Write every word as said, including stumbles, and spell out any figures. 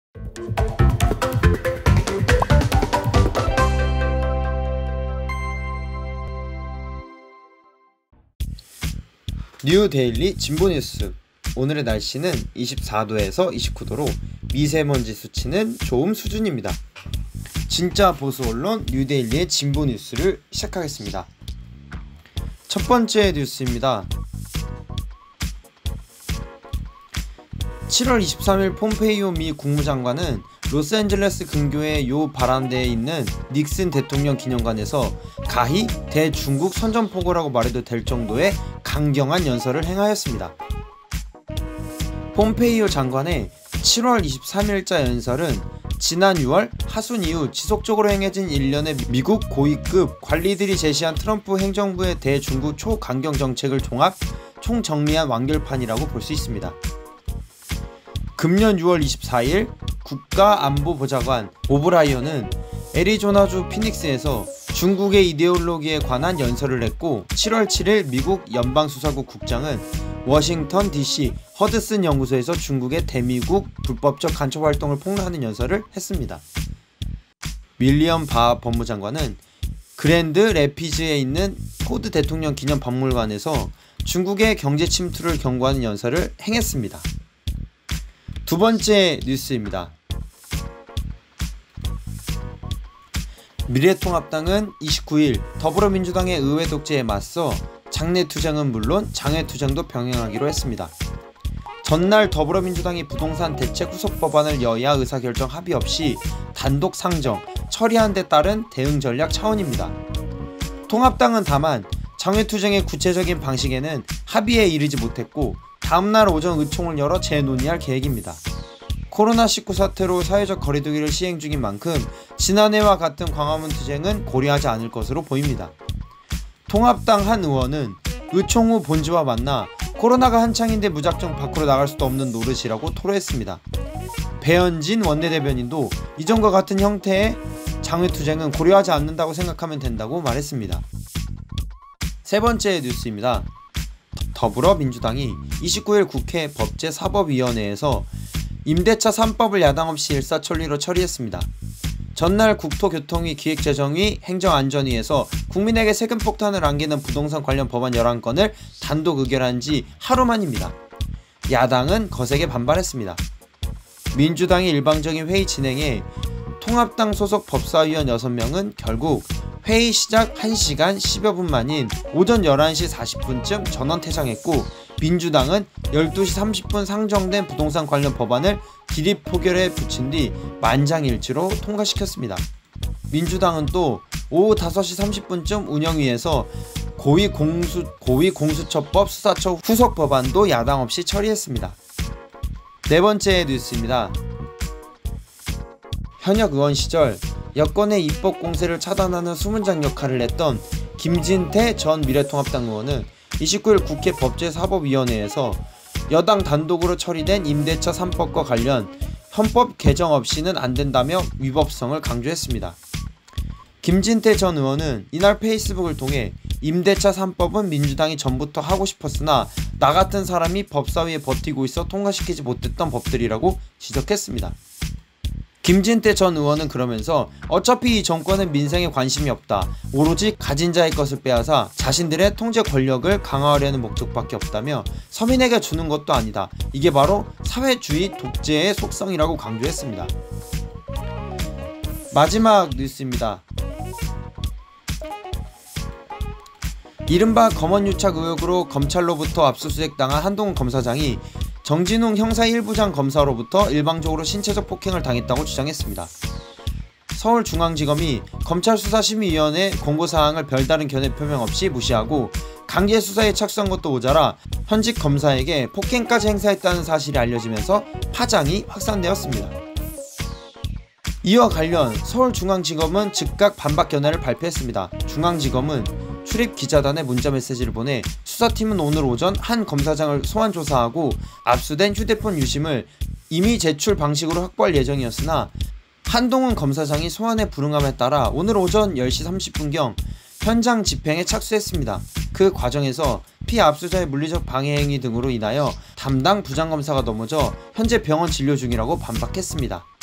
뉴데일리 진보뉴스. 오늘의 날씨는 이십사 도에서 이십구 도로 미세먼지 수치는 좋음 수준입니다. 진짜 보수 언론 뉴데일리의 진보뉴스를 시작하겠습니다. 첫 번째 뉴스입니다. 칠월 이십삼일 폼페이오 미 국무장관은 로스앤젤레스 근교의 요 바란데에 있는 닉슨 대통령 기념관에서 가히 대중국 선전포고라고 말해도 될 정도의 강경한 연설을 행하였습니다. 폼페이오 장관의 칠월 이십삼일자 연설은 지난 유월 하순 이후 지속적으로 행해진 일련의 미국 고위급 관리들이 제시한 트럼프 행정부의 대중국 초강경 정책을 종합 총정리한 완결판이라고 볼 수 있습니다. 금년 유월 이십사일 국가안보보좌관 오브라이언은 애리조나주 피닉스에서 중국의 이데올로기에 관한 연설을 했고, 칠월 칠일 미국 연방수사국 국장은 워싱턴 디씨 허드슨 연구소에서 중국의 대미국 불법적 간첩활동을 폭로하는 연설을 했습니다. 윌리엄 바 법무장관은 그랜드 래피즈에 있는 포드 대통령 기념 박물관에서 중국의 경제 침투를 경고하는 연설을 행했습니다. 두 번째 뉴스입니다. 미래통합당은 이십구일 더불어민주당의 의회 독재에 맞서 장내투쟁은 물론 장외투쟁도 병행하기로 했습니다. 전날 더불어민주당이 부동산 대책 후속 법안을 여야 의사결정 합의 없이 단독 상정, 처리한 데 따른 대응 전략 차원입니다. 통합당은 다만 장외투쟁의 구체적인 방식에는 합의에 이르지 못했고, 다음날 오전 의총을 열어 재논의할 계획입니다. 코로나 십구 사태로 사회적 거리두기를 시행 중인 만큼 지난해와 같은 광화문 투쟁은 고려하지 않을 것으로 보입니다. 통합당 한 의원은 의총 후 본지와 만나 코로나가 한창인데 무작정 밖으로 나갈 수도 없는 노릇이라고 토로했습니다. 배현진 원내대변인도 이전과 같은 형태의 장외투쟁은 고려하지 않는다고 생각하면 된다고 말했습니다. 세 번째 뉴스입니다. 더불어민주당이 이십구일 국회 법제사법위원회에서 임대차 삼법을 야당 없이 일사천리로 처리했습니다. 전날 국토교통위 기획재정위 행정안전위에서 국민에게 세금 폭탄을 안기는 부동산 관련 법안 열한 건을 단독 의결한 지 하루 만입니다. 야당은 거세게 반발했습니다. 민주당이 일방적인 회의 진행에 통합당 소속 법사위원 여섯 명은 결국 회의 시작 한 시간 십여 분 만인 오전 열한시 사십분쯤 전원 퇴장했고, 민주당은 열두시 삼십분 상정된 부동산 관련 법안을 기립 포결에 붙인 뒤 만장일치로 통과시켰습니다. 민주당은 또 오후 다섯시 삼십분쯤 운영위에서 고위공수, 고위공수처법 수사처 후속 법안도 야당 없이 처리했습니다. 네 번째 뉴스입니다. 현역 의원 시절 여권의 입법 공세를 차단하는 수문장 역할을 했던 김진태 전 미래통합당 의원은 이십구일 국회 법제사법위원회에서 여당 단독으로 처리된 임대차 삼법과 관련 헌법 개정 없이는 안된다며 위법성을 강조했습니다. 김진태 전 의원은 이날 페이스북을 통해 임대차 삼법은 민주당이 전부터 하고 싶었으나 나 같은 사람이 법사위에 버티고 있어 통과시키지 못했던 법들이라고 지적했습니다. 김진태 전 의원은 그러면서 어차피 이 정권은 민생에 관심이 없다, 오로지 가진 자의 것을 빼앗아 자신들의 통제 권력을 강화하려는 목적밖에 없다며 서민에게 주는 것도 아니다, 이게 바로 사회주의 독재의 속성이라고 강조했습니다. 마지막 뉴스입니다. 이른바 검언유착 의혹으로 검찰로부터 압수수색당한 한동훈 검사장이 정진웅 형사 일 부장 검사로부터 일방적으로 신체적 폭행을 당했다고 주장했습니다. 서울중앙지검이 검찰수사심의위원회 공고사항을 별다른 견해 표명 없이 무시하고 강제수사에 착수한 것도 모자라 현직 검사에게 폭행까지 행사했다는 사실이 알려지면서 파장이 확산되었습니다. 이와 관련 서울중앙지검은 즉각 반박 견해를 발표했습니다. 중앙지검은 출입기자단에 문자메시지를 보내 수사팀은 오늘 오전 한 검사장을 소환 조사하고 압수된 휴대폰 유심을 이미 제출 방식으로 확보할 예정이었으나 한동훈 검사장이 소환에 불응함에 따라 오늘 오전 열시 삼십분경 현장 집행에 착수했습니다. 그 과정에서 피압수자의 물리적 방해 행위 등으로 인하여 담당 부장검사가 넘어져 현재 병원 진료 중이라고 반박했습니다.